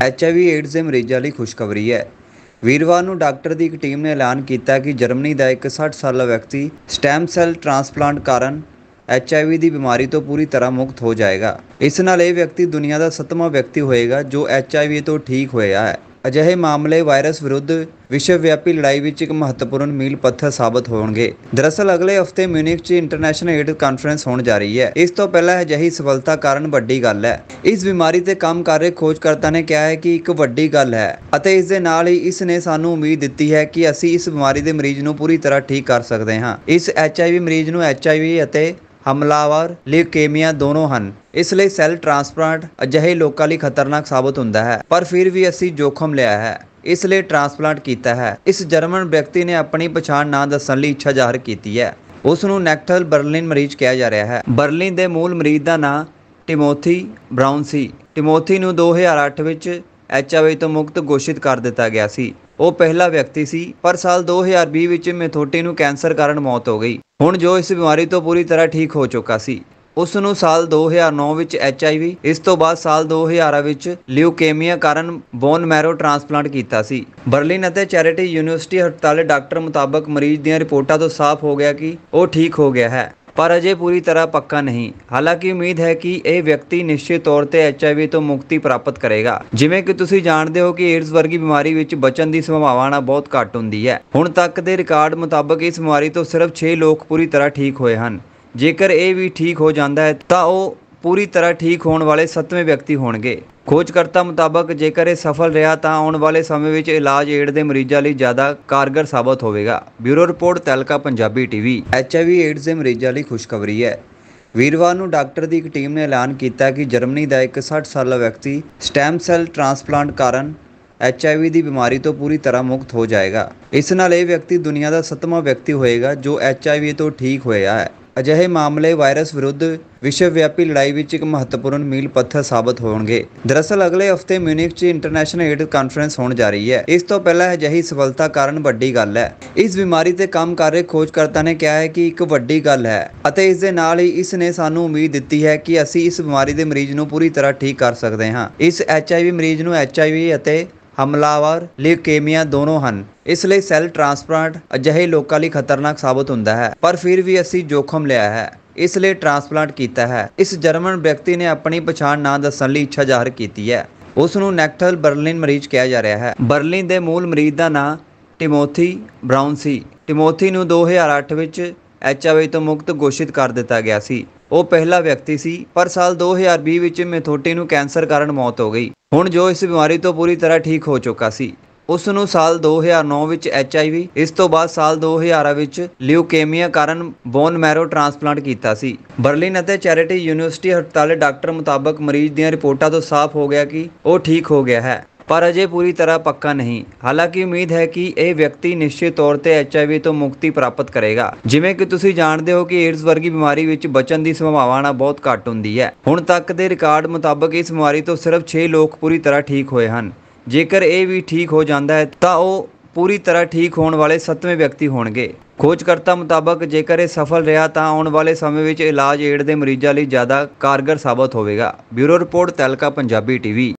HIV AIDS ਦੇ ਮਰੀਜ਼ਾਂ ਲਈ ਖੁਸ਼ਖਬਰੀ ਹੈ। ਵੀਰਵਾਰ ਨੂੰ ਡਾਕਟਰ ਦੀ ਇੱਕ ਟੀਮ ਨੇ ਐਲਾਨ ਕੀਤਾ ਕਿ ਜਰਮਨੀ ਦਾ ਇੱਕ 60 ਸਾਲਾ ਵਿਅਕਤੀ ਸਟੈਮ ਸੈੱਲ ਟ੍ਰਾਂਸਪਲਾਂਟ ਕਾਰਨ HIV ਦੀ ਬਿਮਾਰੀ ਤੋਂ ਪੂਰੀ ਤਰ੍ਹਾਂ ਮੁਕਤ ਹੋ ਜਾਏਗਾ। ਇਸ ਨਾਲ ਇਹ ਵਿਅਕਤੀ ਦੁਨੀਆ ਦਾ 7ਵਾਂ ਵਿਅਕਤੀ ਹੋਏਗਾ ਜੋ HIV ਤੋਂ ਠੀਕ ਹੋਇਆ ਹੈ। ਅਜਿਹੇ ਮਾਮਲੇ ਵਾਇਰਸ ਵਿਰੁੱਧ ਵਿਸ਼ਵਵਿਆਪੀ ਲੜਾਈ ਵਿੱਚ ਇੱਕ ਮਹੱਤਵਪੂਰਨ ਮੀਲ ਪੱਥਰ ਸਾਬਤ ਹੋਣਗੇ। ਦਰਅਸਲ ਅਗਲੇ ਹਫ਼ਤੇ ਮਿਊਨਿਖ 'ਚ ਇੰਟਰਨੈਸ਼ਨਲ ਏਡਜ਼ ਕਾਨਫਰੰਸ ਹੋਣ ਜਾ ਰਹੀ ਹੈ। ਇਸ ਤੋਂ ਪਹਿਲਾਂ ਅਜਿਹੀ ਸਫਲਤਾ ਕਾਰਨ ਵੱਡੀ ਗੱਲ ਹੈ। ਇਸ ਬਿਮਾਰੀ ਤੇ ਕੰਮ ਕਰ ਰਹੇ ਖੋਜਕਰਤਾ ਨੇ ਕਿਹਾ ਹੈ ਕਿ ਇੱਕ ਵੱਡੀ ਗੱਲ ਹੈ ਅਤੇ ਇਸ ਦੇ ਨਾਲ ਹੀ ਇਸ ਨੇ ਸਾਨੂੰ ਉਮੀਦ ਦਿੱਤੀ ਹੈ ਕਿ ਅਸੀਂ ਇਸ ਬਿਮਾਰੀ ਦੇ ਮਰੀਜ਼ ਨੂੰ ਪੂਰੀ ਤਰ੍ਹਾਂ ਠੀਕ ਕਰ ਸਕਦੇ ਹਾਂ। ਇਸ HIV ਮਰੀਜ਼ ਨੂੰ HIV ਅਤੇ ਹਮਲਾਵਰ ਲਿਊਕੇਮੀਆ ਦੋਨੋਂ ਹਨ। ਇਸ ਲਈ ਸੈੱਲ ਟ੍ਰਾਂਸਪਲਾਂਟ ਅਜਿਹੇ ਲੋਕਾਂ ਲਈ ਖਤਰਨਾਕ ਸਾਬਤ ਹੁੰਦਾ ਹੈ, ਪਰ ਫਿਰ ਵੀ ਅਸੀਂ ਜੋਖਮ ਲਿਆ ਹੈ, ਇਸ ਲਈ ਟ੍ਰਾਂਸਪਲਾਂਟ ਕੀਤਾ ਹੈ। ਇਸ ਜਰਮਨ ਵਿਅਕਤੀ ਨੇ ਆਪਣੀ ਪਛਾਣ ਨਾ ਦੱਸਣ ਲਈ ਇੱਛਾ ਜ਼ਾਹਰ ਕੀਤੀ ਹੈ। ਉਸ ਨੂੰ ਨੈਕਟਲ ਬਰਲਿਨ ਮਰੀਜ਼ ਕਿਹਾ ਜਾ ਰਿਹਾ ਹੈ। ਬਰਲਿਨ ਦੇ ਮੂਲ ਮਰੀਜ਼ ਦਾ ਨਾਂ ਟਿਮੋਥੀ ਬਰਾਊਨ ਸੀ। ਟਿਮੋਥੀ ਨੂੰ 2008 ਵਿੱਚ HIV ਤੋਂ ਮੁਕਤ ਘੋਸ਼ਿਤ ਕਰ ਦਿੱਤਾ ਗਿਆ ਸੀ। ਉਹ ਪਹਿਲਾ ਵਿਅਕਤੀ ਸੀ, ਪਰ ਸਾਲ 2020 ਵਿੱਚ ਮੈਥੋਟੀ ਨੂੰ ਕੈਂਸਰ ਕਾਰਨ ਮੌਤ ਹੋ ਗਈ। ਹੁਣ ਜੋ ਇਸ ਬਿਮਾਰੀ ਤੋਂ ਪੂਰੀ ਤਰ੍ਹਾਂ ਠੀਕ ਹੋ ਚੁੱਕਾ ਸੀ। ਉਸ ਨੂੰ ਸਾਲ 2009 ਵਿੱਚ HIV, ਇਸ ਤੋਂ ਬਾਅਦ ਸਾਲ 2011 ਵਿੱਚ ਲਿਊਕੇਮੀਆ ਕਾਰਨ ਬੋਨ ਮੈਰੋ ਟ੍ਰਾਂਸਪਲਾਂਟ ਕੀਤਾ ਸੀ। ਬਰਲਿਨ ਅਤੇ ਚੈਰਿਟੀ ਯੂਨੀਵਰਸਿਟੀ ਹਸਪਤਾਲ ਦੇ ਡਾਕਟਰ ਮੁਤਾਬਕ ਮਰੀਜ਼ ਦੀਆਂ ਰਿਪੋਰਟਾਂ ਤੋਂ ਸਾਫ਼ ਹੋ ਗਿਆ ਕਿ ਉਹ ਠੀਕ ਹੋ ਗਿਆ ਹੈ, ਪਰ ਅਜੇ ਪੂਰੀ ਤਰ੍ਹਾਂ ਪੱਕਾ ਨਹੀਂ। ਹਾਲਾਂਕਿ ਉਮੀਦ ਹੈ ਕਿ ਇਹ ਵਿਅਕਤੀ ਨਿਸ਼ਚਿਤ ਤੌਰ ਤੇ HIV ਤੋਂ ਮੁਕਤੀ ਪ੍ਰਾਪਤ ਕਰੇਗਾ। ਜਿਵੇਂ ਕਿ ਤੁਸੀਂ ਜਾਣਦੇ ਹੋ ਕਿ ਏਡਜ਼ ਵਰਗੀ ਬਿਮਾਰੀ ਵਿੱਚ ਬਚਣ ਦੀ ਸੰਭਾਵਨਾ ਬਹੁਤ ਘੱਟ ਹੁੰਦੀ ਹੈ। ਹੁਣ ਤੱਕ ਦੇ ਰਿਕਾਰਡ ਮੁਤਾਬਕ ਇਸ ਬਿਮਾਰੀ ਤੋਂ ਸਿਰਫ 6 ਲੋਕ ਪੂਰੀ ਤਰ੍ਹਾਂ ਠੀਕ ਹੋਏ ਹਨ। ਜੇਕਰ ਇਹ ਵੀ ਠੀਕ ਹੋ ਜਾਂਦਾ ਹੈ ਤਾਂ ਉਹ ਪੂਰੀ ਤਰ੍ਹਾਂ ਠੀਕ ਹੋਣ ਵਾਲੇ 7ਵੇਂ ਵਿਅਕਤੀ ਹੋਣਗੇ। ਖੋਜਕਰਤਾ ਮੁਤਾਬਕ ਜੇਕਰ ਇਹ ਸਫਲ ਰਿਹਾ ਤਾਂ ਆਉਣ ਵਾਲੇ ਸਮੇਂ ਵਿੱਚ ਇਲਾਜ ਏਡਜ਼ ਦੇ ਮਰੀਜ਼ਾਂ ਲਈ ਜ਼ਿਆਦਾ ਕਾਰਗਰ ਸਾਬਤ ਹੋਵੇਗਾ। Bureau report, Tehelka Punjabi TV। HIV AIDS ਦੇ ਮਰੀਜ਼ਾਂ ਲਈ ਖੁਸ਼ਖਬਰੀ ਹੈ। ਵੀਰਵਾਰ ਨੂੰ ਡਾਕਟਰ ਦੀ ਇੱਕ ਟੀਮ ਨੇ ਐਲਾਨ ਕੀਤਾ ਕਿ ਜਰਮਨੀ ਦਾ ਇੱਕ 60 ਸਾਲਾ ਵਿਅਕਤੀ ਸਟੈਮ ਸੈੱਲ ਟ੍ਰਾਂਸਪਲਾਂਟ ਕਾਰਨ HIV ਦੀ ਬਿਮਾਰੀ ਤੋਂ ਪੂਰੀ ਤਰ੍ਹਾਂ ਮੁਕਤ ਹੋ ਜਾਏਗਾ। ਇਸ ਨਾਲ ਇਹ ਵਿਅਕਤੀ ਦੁਨੀਆ ਦਾ 7ਵਾਂ ਵਿਅਕਤੀ ਹੋਏਗਾ ਜੋ HIV ਤੋਂ ਠੀਕ ਹੋਇਆ ਹੈ। ਅਜਿਹੇ ਮਾਮਲੇ ਵਾਇਰਸ ਵਿਰੁੱਧ ਵਿਸ਼ਵਵਿਆਪੀ ਲੜਾਈ ਵਿੱਚ ਇੱਕ ਮਹੱਤਵਪੂਰਨ ਮੀਲ ਪੱਥਰ ਸਾਬਤ ਹੋਣਗੇ। ਦਰਅਸਲ ਅਗਲੇ ਹਫ਼ਤੇ ਮਿਊਨਿਖ 'ਚ ਇੰਟਰਨੈਸ਼ਨਲ ਏਡਜ਼ ਕਾਨਫਰੰਸ ਹੋਣ ਜਾ ਰਹੀ ਹੈ। ਇਸ ਤੋਂ ਪਹਿਲਾਂ ਅਜਿਹੀ ਸਫਲਤਾ ਕਾਰਨ ਵੱਡੀ ਗੱਲ ਹੈ। ਇਸ ਬਿਮਾਰੀ ਤੇ ਕੰਮ ਕਰ ਰਹੇ ਖੋਜਕਰਤਾ ਨੇ ਕਿਹਾ ਹੈ ਕਿ ਇੱਕ ਵੱਡੀ ਗੱਲ ਹੈ ਅਤੇ ਇਸ ਦੇ ਨਾਲ ਹੀ ਇਸ ਨੇ ਸਾਨੂੰ ਉਮੀਦ ਦਿੱਤੀ ਹੈ ਕਿ ਅਸੀਂ ਇਸ ਬਿਮਾਰੀ ਦੇ ਮਰੀਜ਼ ਨੂੰ ਪੂਰੀ ਤਰ੍ਹਾਂ ਠੀਕ ਕਰ ਸਕਦੇ ਹਾਂ। ਇਸ HIV ਮਰੀਜ਼ ਨੂੰ HIV ਅਤੇ ਹਮਲਾਵਰ ਲਿਊਕੇਮੀਆ ਦੋਨੋਂ ਹਨ। ਇਸ ਲਈ ਸੈੱਲ ਟ੍ਰਾਂਸਪਲਾਂਟ ਅਜਿਹੇ ਲੋਕਾਂ ਲਈ ਖਤਰਨਾਕ ਸਾਬਤ ਹੁੰਦਾ ਹੈ, ਪਰ ਫਿਰ ਵੀ ਅਸੀਂ ਜੋਖਮ ਲਿਆ ਹੈ, ਇਸ ਲਈ ਟ੍ਰਾਂਸਪਲਾਂਟ ਕੀਤਾ ਹੈ। ਇਸ ਜਰਮਨ ਵਿਅਕਤੀ ਨੇ ਆਪਣੀ ਪਛਾਣ ਨਾ ਦੱਸਣ ਲਈ ਇੱਛਾ ਜ਼ਾਹਰ ਕੀਤੀ ਹੈ। ਉਸ ਨੂੰ ਨੈਕਟਲ ਬਰਲਿਨ ਮਰੀਜ਼ ਕਿਹਾ ਜਾ ਰਿਹਾ ਹੈ। ਬਰਲਿਨ ਦੇ ਮੂਲ ਮਰੀਜ਼ ਦਾ ਨਾਂ ਟਿਮੋਥੀ ਬਰਾਊਨ ਸੀ। ਟਿਮੋਥੀ ਨੂੰ 2008 ਵਿੱਚ HIV ਤੋਂ ਮੁਕਤ ਘੋਸ਼ਿਤ ਕਰ ਦਿੱਤਾ ਗਿਆ ਸੀ। ਉਹ ਪਹਿਲਾ ਵਿਅਕਤੀ ਸੀ, ਪਰ ਸਾਲ 2020 ਵਿੱਚ ਮੈਥੋਟੀ ਨੂੰ ਕੈਂਸਰ ਕਾਰਨ ਮੌਤ ਹੋ ਗਈ। ਹੁਣ ਜੋ ਇਸ ਬਿਮਾਰੀ ਤੋਂ ਪੂਰੀ ਤਰ੍ਹਾਂ ਠੀਕ ਹੋ ਚੁੱਕਾ ਸੀ। ਉਸ ਨੂੰ ਸਾਲ 2009 ਵਿੱਚ HIV, ਇਸ ਤੋਂ ਬਾਅਦ ਸਾਲ 2011 ਵਿੱਚ ਲਿਊਕੇਮੀਆ ਕਾਰਨ ਬੋਨ ਮੈਰੋ ਟ੍ਰਾਂਸਪਲਾਂਟ ਕੀਤਾ ਸੀ। ਬਰਲਿਨ ਅਤੇ ਚੈਰਿਟੀ ਯੂਨੀਵਰਸਿਟੀ ਹਸਪਤਾਲ ਦੇ ਡਾਕਟਰ ਮੁਤਾਬਕ ਮਰੀਜ਼ ਦੀਆਂ ਰਿਪੋਰਟਾਂ ਤੋਂ ਸਾਫ਼ ਹੋ ਗਿਆ ਕਿ ਉਹ ਠੀਕ ਹੋ ਗਿਆ ਹੈ, ਪਰ ਅਜੇ ਪੂਰੀ ਤਰ੍ਹਾਂ ਪੱਕਾ ਨਹੀਂ। ਹਾਲਾਂਕਿ ਉਮੀਦ ਹੈ ਕਿ ਇਹ ਵਿਅਕਤੀ ਨਿਸ਼ਚਿਤ ਤੌਰ ਤੇ HIV ਤੋਂ ਮੁਕਤੀ ਪ੍ਰਾਪਤ ਕਰੇਗਾ। ਜਿਵੇਂ ਕਿ ਤੁਸੀਂ ਜਾਣਦੇ ਹੋ ਕਿ ਏਡਜ਼ ਵਰਗੀ ਬਿਮਾਰੀ ਵਿੱਚ ਬਚਣ ਦੀ ਸੰਭਾਵਨਾ ਬਹੁਤ ਘੱਟ ਹੁੰਦੀ ਹੈ। ਹੁਣ ਤੱਕ ਦੇ ਰਿਕਾਰਡ ਮੁਤਾਬਕ ਇਸ ਬਿਮਾਰੀ ਤੋਂ ਸਿਰਫ 6 ਲੋਕ ਪੂਰੀ ਤਰ੍ਹਾਂ ਠੀਕ ਹੋਏ ਹਨ। ਜੇਕਰ ਇਹ ਵੀ ਠੀਕ ਹੋ ਜਾਂਦਾ ਹੈ ਤਾਂ ਉਹ ਪੂਰੀ ਤਰ੍ਹਾਂ ਠੀਕ ਹੋਣ ਵਾਲੇ 7ਵੇਂ ਵਿਅਕਤੀ ਹੋਣਗੇ। ਖੋਜਕਰਤਾ ਮੁਤਾਬਕ ਜੇਕਰ ਇਹ ਸਫਲ ਰਿਹਾ ਤਾਂ ਆਉਣ ਵਾਲੇ ਸਮੇਂ ਵਿੱਚ ਇਲਾਜ ਏਡਜ਼ ਦੇ ਮਰੀਜ਼ਾਂ ਲਈ ਜ਼ਿਆਦਾ ਕਾਰਗਰ ਸਾਬਤ ਹੋਵੇਗਾ। Bureau report, Tehelka Punjabi TV।